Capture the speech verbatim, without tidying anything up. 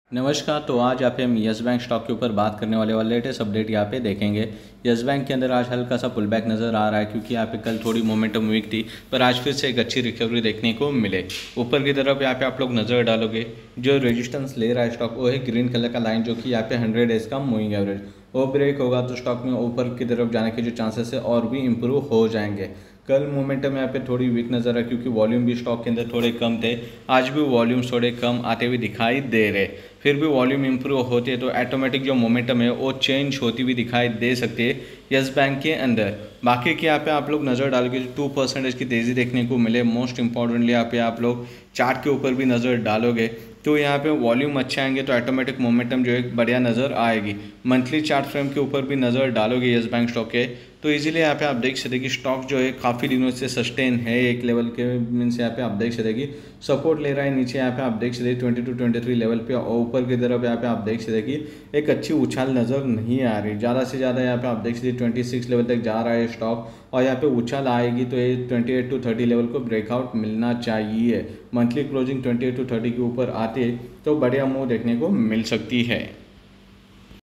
नमस्कार। तो आज यहाँ पे हम यस बैंक स्टॉक के ऊपर बात करने वाले वाले लेटेस्ट अपडेट यहाँ पे देखेंगे। यस बैंक के अंदर आज हल्का सा पुल बैक नज़र आ रहा है क्योंकि यहाँ पे कल थोड़ी मोमेंटम वीक थी, पर आज फिर से एक अच्छी रिकवरी देखने को मिले। ऊपर की तरफ यहाँ पे आप लोग नज़र डालोगे, जो रेजिस्टेंस ले रहा है स्टॉक वो है ग्रीन कलर का लाइन, जो कि यहाँ पे हंड्रेड डेज का मूविंग एवरेज। वो ब्रेक होगा तो स्टॉक में ऊपर की तरफ जाने के जो चांसेस है और भी इम्प्रूव हो जाएंगे। कल मोमेंटम यहाँ पे थोड़ी वीक नज़र है क्योंकि वॉल्यूम भी स्टॉक के अंदर थोड़े कम थे। आज भी वॉल्यूम्स थोड़े कम आते हुए दिखाई दे रहे, फिर भी वॉल्यूम इंप्रूव होती है तो ऑटोमेटिक जो मोमेंटम है वो चेंज होती हुई दिखाई दे सकती है यस बैंक के अंदर। बाकी के यहाँ पे आप लोग नज़र डालोगे जो टू परसेंटेज की तेज़ी देखने को मिले। मोस्ट इंपॉर्टेंटली यहाँ पे आप लोग चार्ट के ऊपर भी नज़र डालोगे तो यहाँ पे वॉल्यूम अच्छे आएंगे तो ऑटोमेटिक मोमेंटम जो है बढ़िया नज़र आएगी। मंथली चार्ट फ्रेम के ऊपर भी नज़र डालोगे यस बैंक स्टॉक के तो इजीली यहाँ पे आप देख सकते कि स्टॉक जो है काफ़ी दिनों से सस्टेन है एक लेवल के, मीन्स यहाँ पे आप देख सकते कि सपोर्ट ले रहा है। नीचे यहाँ पे आप देख सकते twenty two twenty three level पे और ऊपर की तरफ यहाँ पे आप देख सकते कि एक अच्छी उछाल नज़र नहीं आ रही। ज़्यादा से ज़्यादा यहाँ पे आप देख सकते ट्वेंटी सिक्स लेवल तक जा रहा है स्टॉक और यहाँ पे उछाल आएगी तो ये twenty eight to thirty level को ब्रेकआउट मिलना चाहिए। Monthly closing twenty eight to thirty के ऊपर आते तो बढ़िया मूव देखने को मिल सकती है।